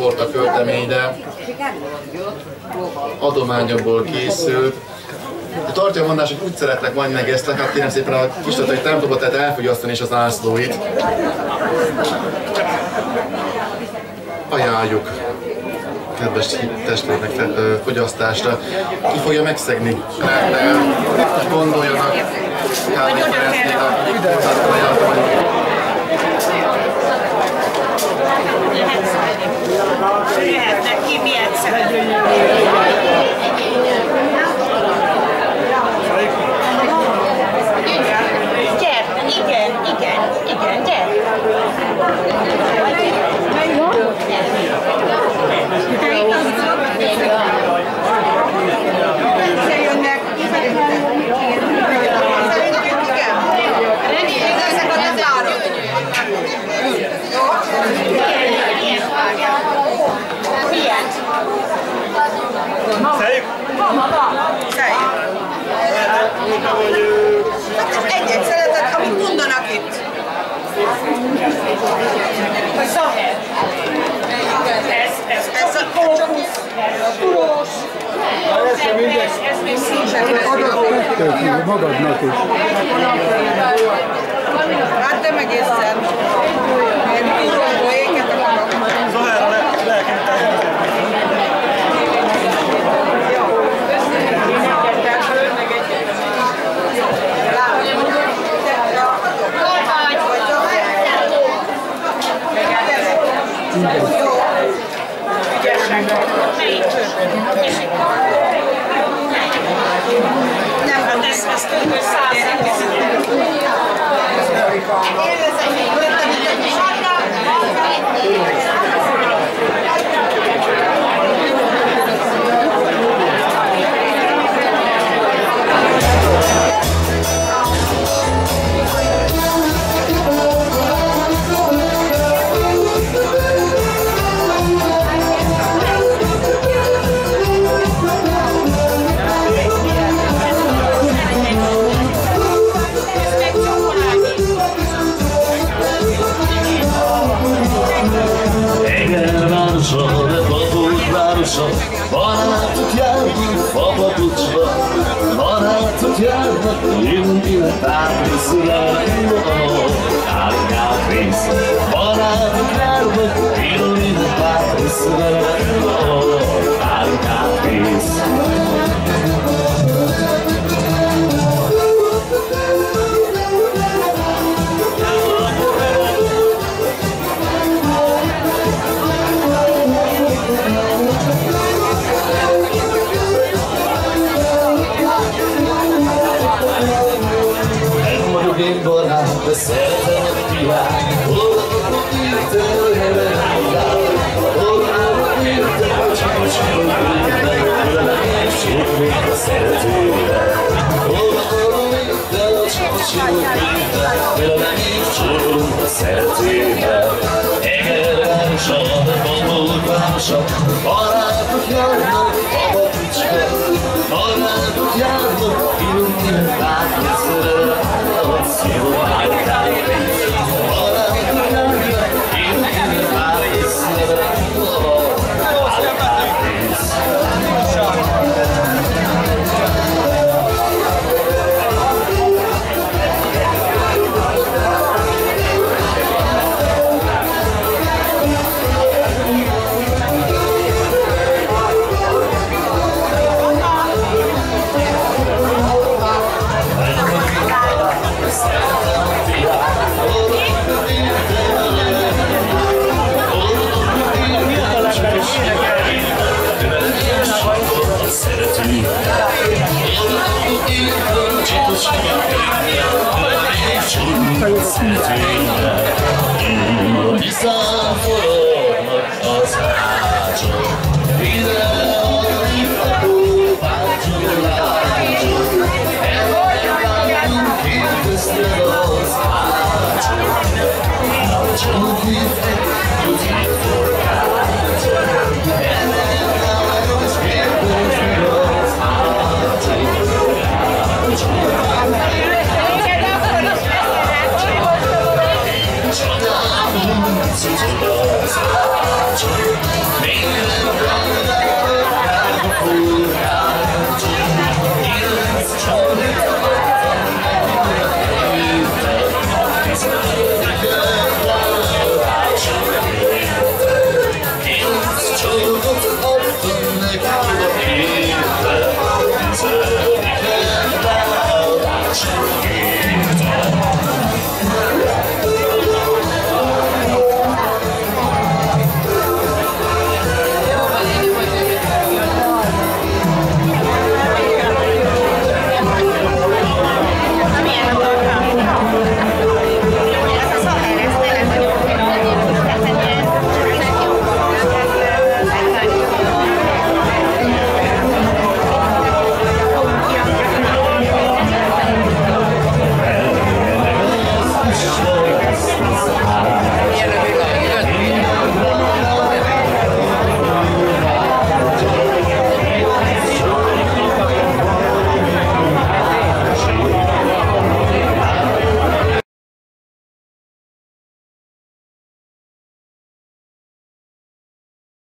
torta költeményre adományomból készült. A tartja a mondás, hogy úgy szeretlek majd megesztek, hát kérem szépen a kistatai templomot, tehát elfogyasztani is az zászlóit. Ajánljuk kedves testvérnek fogyasztásra. Ki fogja megszegni? Gondoljanak. Kármai Ferencnél a ajánlatom. Jöhetnek ki, miért szeretnél? Igen, gyere! Egyet szeretett, amit mondanak itt. Ez a kókusz, turós. Ez még színzsek. Magadnak is. Hát te meg észszer. Én turóból éket akarok. Zolára lelkinteni. Nem, hát ez kb. 100 Barátok járnak, fapapucsba, barátok járnak, indul tápészre, árnyát rész. Barátok járnak, indul tápészre, árnyát rész. Én barát, de szeretem a piát, hol írtál helyre állál, hol írtál csak a csillagokban, sok még a szeretőre. Hol írtál csak a csillagokban, sok a szeretőre. Egervárosa, Bambolvárosa, barátok járnak, fapapucska, barátok járnak, indul tápészre. Hiszen forognak az ácsok, ide alig a kópácsok lácsok, elvárjunk kérdezted az ácsok, ácsok hívtek, tudjuk forgácsok, elvárjunk kérdezted az ácsok, Sorry.